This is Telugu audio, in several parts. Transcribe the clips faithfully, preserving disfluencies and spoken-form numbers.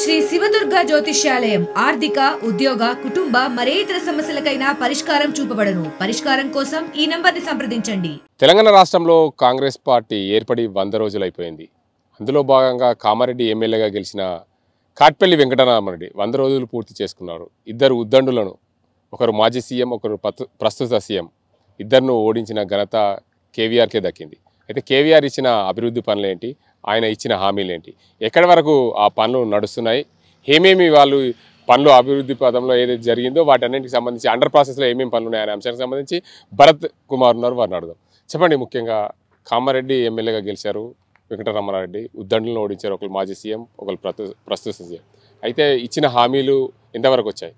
శ్రీ శివదుర్గ జ్యోతిష్యాలయం ఆర్థిక ఉద్యోగ కుటుంబ మరే ఇతర సమస్యలకైనా పరిష్కారం చూపబడును. పరిష్కారం కోసం ఈ నంబర్ని సంప్రదించండి. తెలంగాణ రాష్ట్రంలో కాంగ్రెస్ పార్టీ ఏర్పడి వంద రోజులైపోయింది. అందులో భాగంగా కామారెడ్డి ఎమ్మెల్యేగా గెలిచిన కాట్పల్లి వెంకటరామరెడ్డి వంద రోజులు పూర్తి చేసుకున్నారు. ఇద్దరు ఉద్దండులను, ఒకరు మాజీ సీఎం, ఒకరు ప్రస్తుత సీఎం, ఇద్దరును ఓడించిన ఘనత కేవీఆర్కే దక్కింది. అయితే కేవీఆర్ ఇచ్చిన అభివృద్ధి పనులు ఏంటి, ఆయన ఇచ్చిన హామీలు ఏంటి, ఎక్కడి వరకు ఆ పనులు నడుస్తున్నాయి, ఏమేమి వాళ్ళు పనులు అభివృద్ధి పదంలో ఏదైతే జరిగిందో వాటన్నింటికి సంబంధించి అండర్ ప్రాసెస్లో ఏమేమి పనులు ఉన్నాయనే అంశానికి సంబంధించి భరత్ కుమార్ ఉన్నారు, వారిని అడుగుదాం. చెప్పండి, ముఖ్యంగా కామారెడ్డి ఎమ్మెల్యేగా గెలిచారు వెంకటరామారెడ్డి, ఉద్దండులను ఓడించారు, ఒకరు మాజీ సీఎం, ఒకరు ప్రస్తుత సీఎం. అయితే ఇచ్చిన హామీలు ఎంతవరకు వచ్చాయి?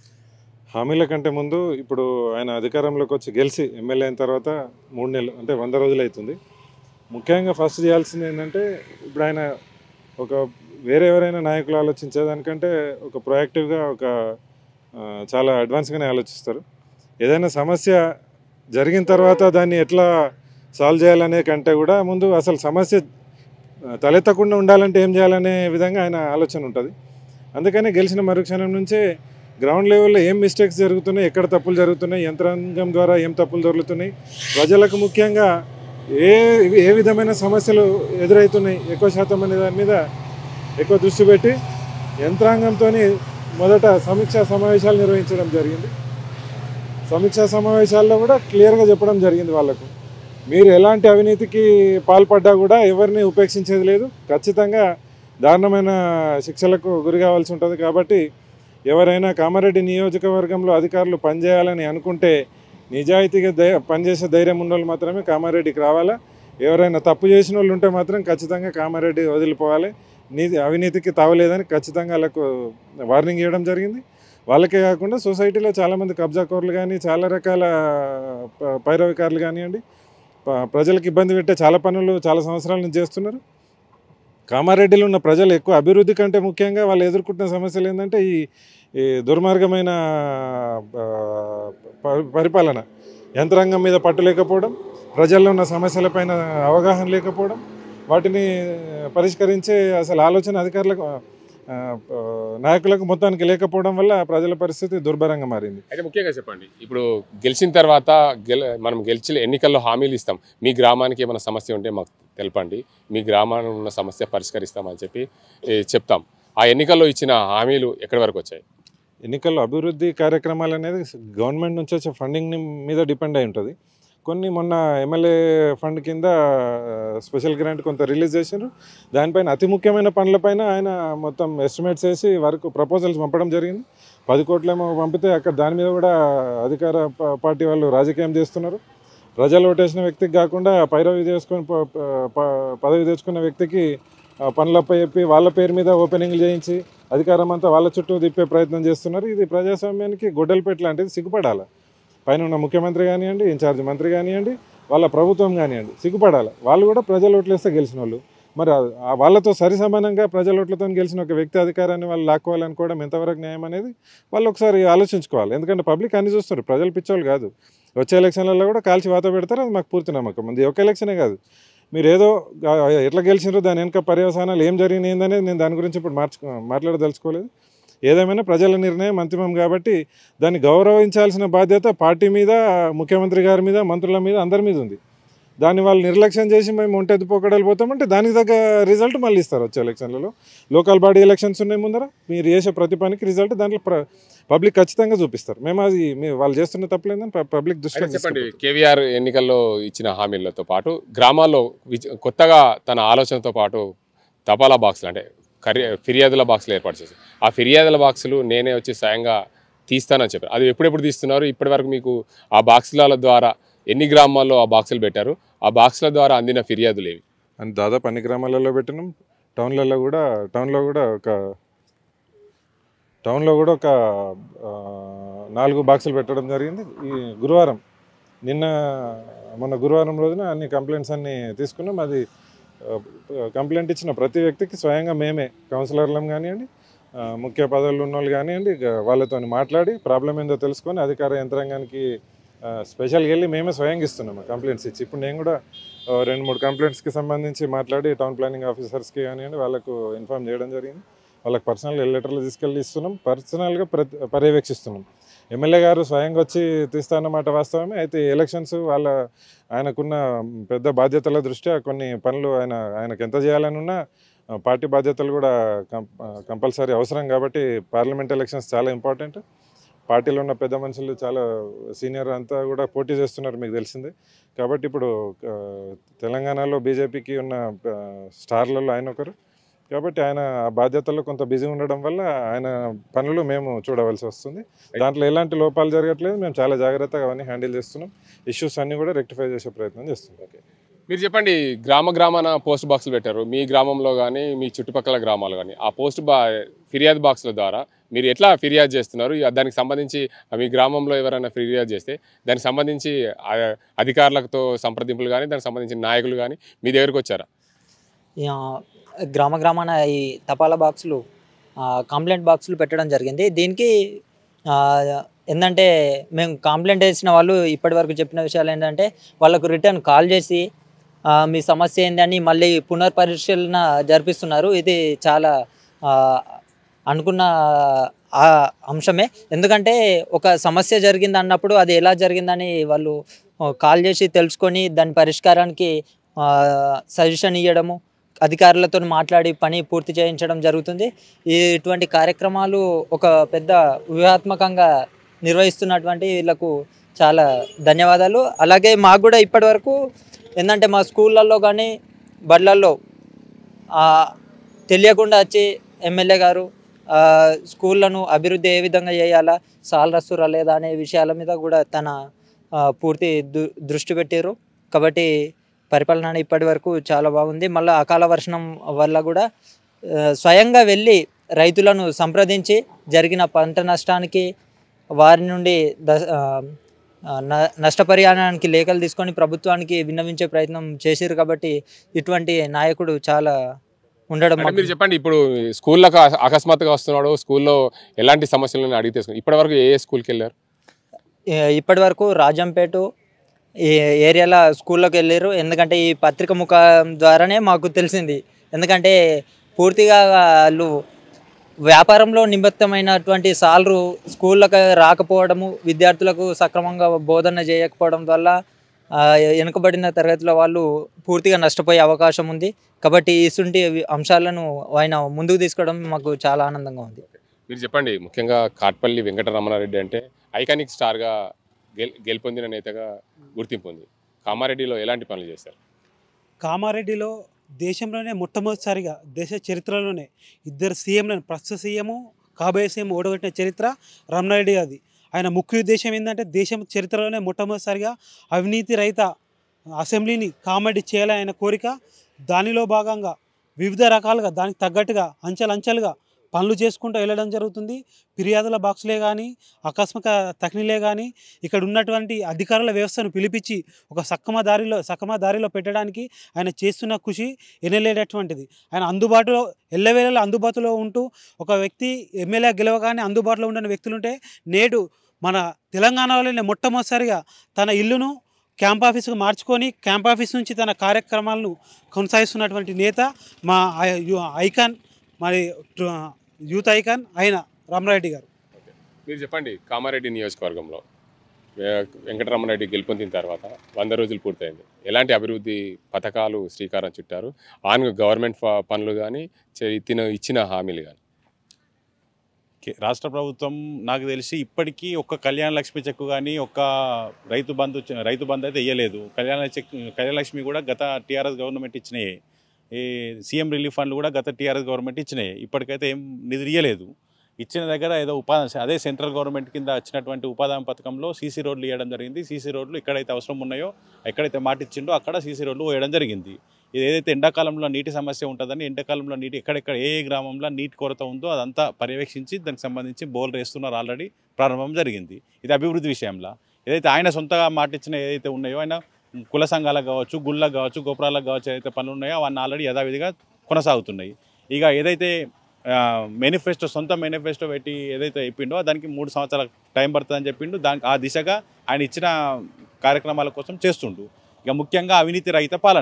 హామీల కంటే ముందు ఇప్పుడు ఆయన అధికారంలోకి వచ్చి గెలిచి ఎమ్మెల్యే అయిన తర్వాత మూడు నెలలు అంటే వంద రోజులు అవుతుంది. ముఖ్యంగా ఫస్ట్ చేయాల్సింది ఏంటంటే, ఇప్పుడు ఆయన ఒక వేరే ఎవరైనా నాయకులు ఆలోచించేదానికంటే ఒక ప్రొయాక్టివ్గా ఒక చాలా అడ్వాన్స్గానే ఆలోచిస్తారు. ఏదైనా సమస్య జరిగిన తర్వాత దాన్ని ఎట్లా సాల్వ్ చేయాలనే కంటే కూడా ముందు అసలు సమస్య తలెత్తకుండా ఉండాలంటే ఏం చేయాలనే విధంగా ఆయన ఆలోచన ఉంటుంది. అందుకని గెలిచిన మరుక్షణం నుంచే గ్రౌండ్ లెవెల్లో ఏం మిస్టేక్స్ జరుగుతున్నాయి, ఎక్కడ తప్పులు జరుగుతున్నాయి, యంత్రాంగం ద్వారా ఏం తప్పులు జరుగుతున్నాయి, ప్రజలకు ముఖ్యంగా ఏ ఏ విధమైన సమస్యలు ఎదురవుతున్నాయి ఎక్కువ శాతం అనే దాని మీద ఎక్కువ దృష్టి పెట్టి యంత్రాంగంతో మొదట సమీక్షా సమావేశాలు నిర్వహించడం జరిగింది. సమీక్షా సమావేశాల్లో కూడా క్లియర్గా చెప్పడం జరిగింది వాళ్ళకు, మీరు ఎలాంటి అవినీతికి పాల్పడ్డా కూడా ఎవరిని ఉపేక్షించేది లేదు, ఖచ్చితంగా దారుణమైన శిక్షలకు గురి కావాల్సి ఉంటుంది. కాబట్టి ఎవరైనా కామారెడ్డి నియోజకవర్గంలో అధికారులు పనిచేయాలని అనుకుంటే నిజాయితీగా ధై పనిచేసే ధైర్యం ఉన్న వాళ్ళు మాత్రమే కామారెడ్డికి రావాలా. ఎవరైనా తప్పు చేసిన వాళ్ళు ఉంటే మాత్రం ఖచ్చితంగా కామారెడ్డి వదిలిపోవాలి. నీతి అవినీతికి తావలేదని ఖచ్చితంగా వాళ్ళకు వార్నింగ్ ఇవ్వడం జరిగింది. వాళ్ళకే కాకుండా సొసైటీలో చాలామంది కబ్జాకోర్లు కానీ, చాలా రకాల పైరవికారులు కానివ్వండి, ప్రజలకు ఇబ్బంది పెట్టే చాలా పనులు చాలా సంవత్సరాల నుంచి చేస్తున్నారు. కామారెడ్డిలో ఉన్న ప్రజలు ఎక్కువ అభివృద్ధి కంటే ముఖ్యంగా వాళ్ళు ఎదుర్కొంటున్న సమస్యలు ఏంటంటే ఈ ఈ దుర్మార్గమైన పరిపాలన, యంత్రాంగం మీద పట్టు లేకపోవడం, ప్రజల్లో ఉన్న సమస్యలపైన అవగాహన లేకపోవడం, వాటిని పరిష్కరించే అసలు ఆలోచన అధికారులకు నాయకులకు మొత్తానికి లేకపోవడం వల్ల ప్రజల పరిస్థితి దుర్భరంగా మారింది. అయితే ముఖ్యంగా చెప్పండి, ఇప్పుడు గెలిచిన తర్వాత గెల మనం గెలిచిన ఎన్నికల్లో హామీలు ఇస్తాం, మీ గ్రామానికి ఏమైనా సమస్య ఉంటే మాకు తెలపండి, మీ గ్రామానికి ఉన్న సమస్య పరిష్కరిస్తామని చెప్పి చెప్తాం. ఆ ఎన్నికల్లో ఇచ్చిన హామీలు ఎక్కడి వరకు వచ్చాయి? ఎన్నికల్లో అభివృద్ధి కార్యక్రమాలు అనేది గవర్నమెంట్ నుంచి వచ్చే ఫండింగ్ మీద డిపెండ్ అయి ఉంటుంది. కొన్ని మొన్న ఎమ్మెల్యే ఫండ్ కింద స్పెషల్ గ్రాంట్ కొంత రిలీజ్ చేశారు. దానిపైన అతి ముఖ్యమైన పనులపైన ఆయన మొత్తం ఎస్టిమేట్స్ వేసి వరకు ప్రపోజల్స్ పంపడం జరిగింది. పది కోట్లేమో పంపితే అక్కడ దాని మీద కూడా అధికార పార్టీ వాళ్ళు రాజకీయం చేస్తున్నారు. ప్రజలు ఓటేసిన వ్యక్తికి కాకుండా పైరవి చేసుకొని పదవి తెచ్చుకున్న వ్యక్తికి పనులపై చెప్పి వాళ్ళ పేరు మీద ఓపెనింగ్లు చేయించి అధికారం అంతా వాళ్ళ చుట్టూ తిప్పే ప్రయత్నం చేస్తున్నారు. ఇది ప్రజాస్వామ్యానికి గొడ్డలిపెట్టు లాంటిది. సిగ్గుపడాలి పైన ఉన్న ముఖ్యమంత్రి కానివ్వండి, ఇన్ఛార్జ్ మంత్రి కానివ్వండి, వాళ్ళ ప్రభుత్వం కానివ్వండి, సిగ్గుపడాలి. వాళ్ళు కూడా ప్రజల ఓట్లేస్తే గెలిచిన వాళ్ళు, మరి వాళ్ళతో సరి సమానంగా ప్రజల ఓట్లతో గెలిచిన ఒక వ్యక్తి అధికారాన్ని వాళ్ళు లాక్కోవాలనుకోవడం ఎంతవరకు న్యాయం అనేది వాళ్ళు ఒకసారి ఆలోచించుకోవాలి. ఎందుకంటే పబ్లిక్ అన్ని చూస్తారు, ప్రజలు పిచ్చోళ్ళు కాదు. వచ్చే ఎలక్షన్లలో కూడా కాల్చి వాత పెడతారు, అది మాకు పూర్తి నమ్మకం. ఇది ఒక ఎలక్షనే కాదు, మీరు ఏదో ఎట్లా గెలిచినారో దాని వెనుక పర్యవసానాలు ఏం జరిగినాయి అనేది నేను దాని గురించి ఇప్పుడు మార్చు మాట్లాడదలుచుకోలేదు. ఏదేమైనా ప్రజల నిర్ణయం అంతిమం కాబట్టి దాన్ని గౌరవించాల్సిన బాధ్యత పార్టీ మీద, ముఖ్యమంత్రి గారి మీద, మంత్రుల మీద, అందరి మీద ఉంది. దాన్ని వాళ్ళు నిర్లక్ష్యం చేసి మేము ఒంటెద్దు పోకడలు పోతామంటే దానికి తగ్గ రిజల్ట్ మళ్ళీ ఇస్తారు వచ్చే ఎలక్షన్లలో. లోకల్ బాడీ ఎలక్షన్స్ ఉన్నాయి ముందర, మీరు చేసే ప్రతి పనికి రిజల్ట్ దాంట్లో పబ్లిక్ ఖచ్చితంగా చూపిస్తారు. మేము అది వాళ్ళు చేస్తున్న తప్పలేదని పబ్లిక్ దృష్టిలో. చెప్పండి, కేవీఆర్ ఎన్నికల్లో ఇచ్చిన హామీలతో పాటు గ్రామాల్లో కొత్తగా తన ఆలోచనతో పాటు తపాలా బాక్సులు అంటే కరి ఫిర్యాదుల బాక్సులు ఏర్పాటు చేశారు. ఆ ఫిర్యాదుల బాక్సులు నేనే వచ్చి స్వయంగా తీస్తానని చెప్పారు. అది ఎప్పుడెప్పుడు తీస్తున్నారు? ఇప్పటి వరకు మీకు ఆ బాక్సుల ద్వారా ఎన్ని గ్రామాల్లో ఆ బాక్సులు పెట్టారు? ఆ బాక్సుల ద్వారా అందిన ఫిర్యాదులు ఏవి? అని దాదాపు అన్ని గ్రామాలలో పెట్టినాం. టౌన్లలో కూడా టౌన్లో కూడా ఒక టౌన్లో కూడా ఒక నాలుగు బాక్సులు పెట్టడం జరిగింది. ఈ గురువారం నిన్న మొన్న గురువారం రోజున అన్ని కంప్లైంట్స్ అన్నీ తీసుకున్నాం. అది కంప్లైంట్ ఇచ్చిన ప్రతి వ్యక్తికి స్వయంగా మేమే కౌన్సిలర్లం కానివ్వండి, ముఖ్య పదవులు ఉన్న వాళ్ళు కానివ్వండి, వాళ్ళతో మాట్లాడి ప్రాబ్లం ఏందో తెలుసుకొని అధికార యంత్రాంగానికి స్పెషల్గా వెళ్ళి మేమే స్వయంగా ఇస్తున్నాము కంప్లైంట్స్ ఇచ్చి. ఇప్పుడు నేను కూడా రెండు మూడు కంప్లైంట్స్కి సంబంధించి మాట్లాడి టౌన్ ప్లానింగ్ ఆఫీసర్స్కి కానివ్వండి వాళ్ళకు ఇన్ఫార్మ్ చేయడం జరిగింది. వాళ్ళకి పర్సనల్గా లెటర్లు తీసుకెళ్ళి ఇస్తున్నాం, పర్సనల్గా ప్రతి పర్యవేక్షిస్తున్నాం. ఎమ్మెల్యే గారు స్వయంగా వచ్చి తీస్తానన్నమాట వాస్తవమే. అయితే ఎలక్షన్స్ వాళ్ళ ఆయనకున్న పెద్ద బాధ్యతల దృష్ట్యా కొన్ని పనులు ఆయన ఆయనకు ఎంత చేయాలని ఉన్నా పార్టీ బాధ్యతలు కూడా కంపల్సరీ అవసరం కాబట్టి పార్లమెంట్ ఎలక్షన్స్ చాలా ఇంపార్టెంట్. పార్టీలో ఉన్న పెద్ద మనుషులు చాలా సీనియర్ అంతా కూడా పోటీ చేస్తున్నారు, మీకు తెలిసిందే. కాబట్టి ఇప్పుడు తెలంగాణలో బీజేపీకి ఉన్న స్టార్లలో ఆయన ఒకరు. కాబట్టి ఆయన ఆ బాధ్యతల్లో కొంత బిజీ ఉండడం వల్ల ఆయన పనులు మేము చూడవలసి వస్తుంది. దాంట్లో ఎలాంటి లోపాలు జరగట్లేదు, మేము చాలా జాగ్రత్తగా అవన్నీ హ్యాండిల్ చేస్తున్నాం. ఇష్యూస్ అన్నీ కూడా రెక్టిఫై చేసే ప్రయత్నం చేస్తున్నాం. ఓకే, మీరు చెప్పండి, గ్రామ గ్రామాన పోస్ట్ బాక్సులు పెట్టారు మీ గ్రామంలో కానీ మీ చుట్టుపక్కల గ్రామాలు కానీ. ఆ పోస్ట్ బా ఫిర్యాదు బాక్సుల ద్వారా మీరు ఎట్లా ఫిర్యాదు చేస్తున్నారు? దానికి సంబంధించి మీ గ్రామంలో ఎవరైనా ఫిర్యాదు చేస్తే దానికి సంబంధించి అధికారులతో సంప్రదింపులు కానీ దానికి సంబంధించిన నాయకులు కానీ మీ దగ్గరికి వచ్చారా? గ్రామ గ్రామాన ఈ తపాలా బాక్సులు కంప్లైంట్ బాక్సులు పెట్టడం జరిగింది. దీనికి ఏంటంటే మేము కంప్లైంట్ వేసిన వాళ్ళు ఇప్పటి వరకు చెప్పిన విషయాలు ఏంటంటే వాళ్ళకు రిటర్న్ కాల్ చేసి మీ సమస్య ఏందని మళ్ళీ పునర్పరిశీలన జరిపిస్తున్నారు. ఇది చాలా అనుకున్న అంశమే. ఎందుకంటే ఒక సమస్య జరిగింది అన్నప్పుడు అది ఎలా జరిగిందని వాళ్ళు కాల్ చేసి తెలుసుకొని దాని పరిష్కారానికి సజెషన్ ఇవ్వడము, అధికారులతో మాట్లాడి పని పూర్తి చేయించడం జరుగుతుంది. ఇటువంటి కార్యక్రమాలు ఒక పెద్ద వ్యూహాత్మకంగా నిర్వహిస్తున్నటువంటి వీళ్ళకు చాలా ధన్యవాదాలు. అలాగే మాకు కూడా ఇప్పటి వరకు ఏంటంటే మా స్కూళ్ళల్లో కానీ బళ్ళల్లో తెలియకుండా వచ్చి ఎమ్మెల్యే గారు స్కూళ్ళను అభివృద్ధి ఏ విధంగా చేయాలా, సాలరస్తురా లేదా అనే విషయాల మీద కూడా తన పూర్తి దృష్టి పెట్టారు. కాబట్టి పరిపాలన ఇప్పటి వరకు చాలా బాగుంది. మళ్ళీ అకాల వర్షం వల్ల కూడా స్వయంగా వెళ్ళి రైతులను సంప్రదించి జరిగిన పంట నష్టానికి వారి నుండి నష్టపరిహారానికి లేఖలు తీసుకొని ప్రభుత్వానికి విన్నవించే ప్రయత్నం చేశారు. కాబట్టి ఇటువంటి నాయకుడు చాలా ఉండడం. మీరు చెప్పండి, ఇప్పుడు స్కూళ్ళకు అకస్మాత్తుగా వస్తున్నాడు, స్కూల్లో ఎలాంటి సమస్యలను అడిగి తీసుకుని ఇప్పటి వరకు ఏ స్కూల్కి వెళ్ళారు? ఇప్పటి వరకు రాజంపేట ఈ ఏరియాలో స్కూల్లోకి వెళ్ళారు. ఎందుకంటే ఈ పత్రిక ముఖం ద్వారానే మాకు తెలిసింది. ఎందుకంటే పూర్తిగా వాళ్ళు వ్యాపారంలో నిమిత్తమైనటువంటి సాలరు స్కూళ్ళకు రాకపోవడము, విద్యార్థులకు సక్రమంగా బోధన చేయకపోవడం వల్ల వెనుకబడిన తరగతిలో వాళ్ళు పూర్తిగా నష్టపోయే అవకాశం ఉంది. కాబట్టి ఇటువంటి అంశాలను ఆయన ముందుకు తీసుకోవడం మాకు చాలా ఆనందంగా ఉంది. మీరు చెప్పండి, ముఖ్యంగా కాట్పల్లి వెంకటరమణారెడ్డి అంటే ఐకానిక్ స్టార్గా గెల్ గెలుపొందిన నేతగా గుర్తింపు ఉంది. కామారెడ్డిలో ఎలాంటి పనులు చేశారు? కామారెడ్డిలో దేశంలోనే మొట్టమొదటిసారిగా దేశ చరిత్రలోనే ఇద్దరు సీఎంలను, ప్రస్తుత సీఎం కాబోయే సీఎం ఓడగొట్టిన చరిత్ర రమణారెడ్డి గారిది. ఆయన ముఖ్య ఉద్దేశం ఏంటంటే దేశం చరిత్రలోనే మొట్టమొదటిసారిగా అవినీతి రహిత అసెంబ్లీని కామారెడ్డి చేయాలని ఆయన కోరిక. దానిలో భాగంగా వివిధ రకాలుగా దానికి తగ్గట్టుగా అంచెలంచెలుగా పనులు చేసుకుంటూ వెళ్ళడం జరుగుతుంది. ఫిర్యాదుల బాక్సులే కానీ, ఆకస్మిక తక్నీలే కానీ ఇక్కడ ఉన్నటువంటి అధికారుల వ్యవస్థను పిలిపించి ఒక సక్రమ దారిలో సక్రమ దారిలో పెట్టడానికి ఆయన చేస్తున్న కృషి ఎనలేటటువంటిది. ఆయన అందుబాటులో ఎల్లవేళలా అందుబాటులో ఉంటూ ఒక వ్యక్తి ఎమ్మెల్యే గెలవగానే అందుబాటులో ఉండిన వ్యక్తులుంటే నేడు మన తెలంగాణలోనే మొట్టమొదటిసారిగా తన ఇల్లును క్యాంప్ ఆఫీసుకు మార్చుకొని క్యాంప్ ఆఫీస్ నుంచి తన కార్యక్రమాలను కొనసాగిస్తున్నటువంటి నేత మా ఐకాన్, మరి యూత్ ఐకాన్ అయిన రమణారెడ్డి గారు. మీరు చెప్పండి, కామారెడ్డి నియోజకవర్గంలో వెంకటరమణారెడ్డి గెలుపొందిన తర్వాత వంద రోజులు పూర్తయింది. ఎలాంటి అభివృద్ధి పథకాలు శ్రీకారం చుట్టారు? ఆన్ గవర్నమెంట్ పనులు కానీ తిన ఇచ్చిన హామీలు కానీ? రాష్ట్ర ప్రభుత్వం నాకు తెలిసి ఇప్పటికీ ఒక్క కళ్యాణ లక్ష్మి చెక్కు కానీ ఒక్క రైతు బంధు రైతు బంధు అయితే ఇవ్వలేదు. కళ్యాణ చెక్ కళ్యాణ లక్ష్మి కూడా గత టీఆర్ఎస్ గవర్నమెంట్ ఇచ్చినాయి. ఈ సీఎం రిలీఫ్ ఫండ్లు కూడా గత టీఆర్ఎస్ గవర్నమెంట్ ఇచ్చినాయి. ఇప్పటికైతే ఏం నిధులు ఇవ్వలేదు. ఇచ్చిన దగ్గర ఏదో ఉపాధి అదే సెంట్రల్ గవర్నమెంట్ కింద వచ్చినటువంటి ఉపాధి పథకంలో సీసీ రోడ్లు ఇవ్వడం జరిగింది. సీసీ రోడ్లు ఎక్కడైతే అవసరం ఉన్నాయో, ఎక్కడైతే మాట ఇచ్చిండో అక్కడ సీసీ రోడ్లు వేయడం జరిగింది. ఇది ఏదైతే ఎండాకాలంలో నీటి సమస్య ఉంటుందని ఎండాకాలంలో నీటి ఎక్కడెక్కడ ఏ ఏ గ్రామంలో నీటి కొరత ఉందో అదంతా పర్యవేక్షించి దానికి సంబంధించి బోర్లు వేస్తున్నారు. ఆల్రెడీ ప్రారంభం జరిగింది. ఇది అభివృద్ధి విషయంలో ఏదైతే ఆయన సొంతగా మాట ఇచ్చిన ఏదైతే ఉన్నాయో, ఆయన కుల సంఘాలకు కావచ్చు, గుళ్ళకు కావచ్చు, గోపురాలకు కావచ్చు, ఏదైతే పనులు ఉన్నాయో అవన్నీ ఆల్రెడీ యథావిధిగా కొనసాగుతున్నాయి. ఇక ఏదైతే మేనిఫెస్టో సొంత మేనిఫెస్టో పెట్టి ఏదైతే చెప్పిండో దానికి మూడు సంవత్సరాల టైం పడుతుందని చెప్పిండు. దానికి ఆ దిశగా ఆయన ఇచ్చిన కార్యక్రమాల కోసం చేస్తుండు. ఇక ముఖ్యంగా అవినీతి రహిత పాలన,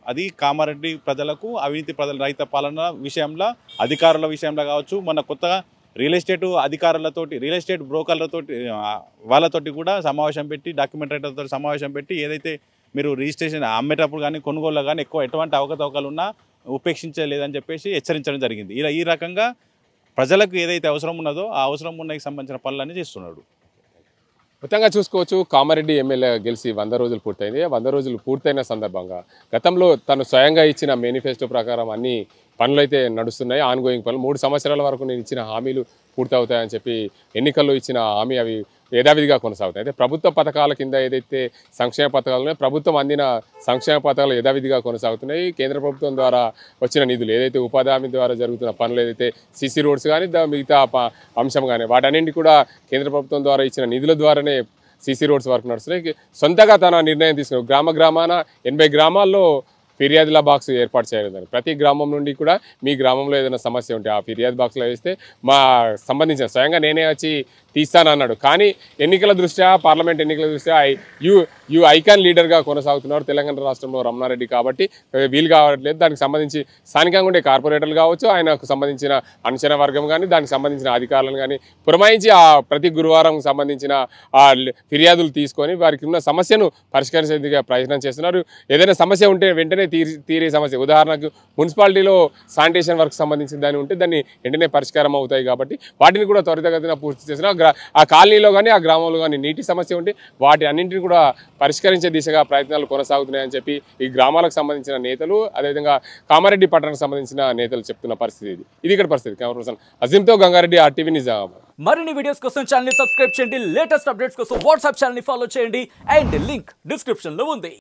అది కామారెడ్డి ప్రజలకు అవినీతి ప్రజల రైతు పాలన విషయంలో అధికారుల విషయంలో కావచ్చు, మన కొత్తగా రియల్ ఎస్టేట్ అధికారులతోటి రియల్ ఎస్టేట్ బ్రోకర్లతోటి వాళ్ళతోటి కూడా సమావేశం పెట్టి డాక్యుమెంట్ రైటర్లతో సమావేశం పెట్టి ఏదైతే మీరు రిజిస్ట్రేషన్ అమ్మేటప్పుడు కానీ కొనుగోలు కానీ ఎక్కువ ఎటువంటి అవకతవకలు ఉన్నా ఉపేక్షించలేదని చెప్పేసి హెచ్చరించడం జరిగింది. ఇలా ఈ రకంగా ప్రజలకు ఏదైతే అవసరం ఉన్నదో ఆ అవసరం ఉన్నకి సంబంధించిన పనులన్నీ చేస్తున్నాడు. మొత్తంగా చూసుకోవచ్చు, కామారెడ్డి ఎమ్మెల్యే గెలిచి వంద రోజులు పూర్తయింది. వంద రోజులు పూర్తయిన సందర్భంగా గతంలో తను స్వయంగా ఇచ్చిన మేనిఫెస్టో ప్రకారం అన్ని పనులు అయితే నడుస్తున్నాయి. ఆన్గోయింగ్ పనులు మూడు సంవత్సరాల వరకు నేను ఇచ్చిన హామీలు పూర్తవుతాయని చెప్పి ఎన్నికల్లో ఇచ్చిన హామీ అవి యథావిధిగా కొనసాగుతాయి. అయితే ప్రభుత్వ పథకాల కింద ఏదైతే సంక్షేమ పథకాలు ఉన్నాయో ప్రభుత్వం అందిన సంక్షేమ పథకాలు యథావిధిగా కొనసాగుతున్నాయి. కేంద్ర ప్రభుత్వం ద్వారా వచ్చిన నిధులు ఏదైతే ఉపాధి హామీ ద్వారా జరుగుతున్న పనులు ఏదైతే సిసి రోడ్స్ కానీ మిగతా అంశం కానీ వాటన్నింటి కూడా కేంద్ర ప్రభుత్వం ద్వారా ఇచ్చిన నిధుల ద్వారానే సిసి రోడ్స్ వర్క్ నడుస్తున్నాయి. సొంతగా తన నిర్ణయం తీసుకున్నారు. గ్రామ గ్రామాన ఎనభై గ్రామాల్లో ఫిర్యాదుల బాక్స్ ఏర్పాటు చేయలేదని, ప్రతి గ్రామం నుండి కూడా మీ గ్రామంలో ఏదైనా సమస్య ఉంటే ఆ ఫిర్యాదు బాక్స్లో వేస్తే మా సంబంధించిన స్వయంగా నేనే వచ్చి తీస్తానన్నాడు. కానీ ఎన్నికల దృష్ట్యా పార్లమెంట్ ఎన్నికల దృష్ట్యా యూ యూ ఐకాన్ లీడర్గా కొనసాగుతున్నారు తెలంగాణ రాష్ట్రంలో రమణారెడ్డి. కాబట్టి వీలు కావట్లేదు. దానికి సంబంధించి స్థానికంగా ఉండే కార్పొరేటర్లు కావచ్చు, ఆయనకు సంబంధించిన అంచనా వర్గం కానీ దానికి సంబంధించిన అధికారులను కానీ పురమాయించి ఆ ప్రతి గురువారం సంబంధించిన ఆ ఫిర్యాదులు తీసుకొని వారికి ఉన్న సమస్యను పరిష్కరించేందుకు ప్రయత్నం చేస్తున్నారు. ఏదైనా సమస్య ఉంటే వెంటనే తీరి తీరే సమస్య, ఉదాహరణకు మున్సిపాలిటీలో శానిటేషన్ వర్క్ సంబంధించిన దాన్ని ఉంటే దాన్ని వెంటనే పరిష్కారం అవుతాయి. కాబట్టి వాటిని కూడా త్వరితగతిన పూర్తి చేసిన ఆ కాలనీలో కానీ ఆ గ్రామంలో కానీ నీటి సమస్య ఉంటే వాటి అన్నింటిని కూడా పరిష్కరించే దిశగా ప్రయత్నాలు కొనసాగుతున్నాయని చెప్పి ఈ గ్రామాలకు సంబంధించిన నేతలు, అదేవిధంగా కామారెడ్డి పట్టణానికి సంబంధించిన నేతలు చెప్తున్న పరిస్థితి ఇది ఇది ఇక్కడ పరిస్థితి. కెమెరా పర్సన్ అజీంతో గంగారెడ్డి, ఆర్టీవీ నిజామాబాద్. మరిన్ని వీడియోస్ కోసం ఛానల్ ని సబ్స్క్రైబ్ చేయండి. లేటెస్ట్ అప్డేట్స్ కోసం వాట్సాప్ ఛానల్ ని ఫాలో చేయండి. అండ్ లింక్ డిస్క్రిప్షన్ లో ఉంది.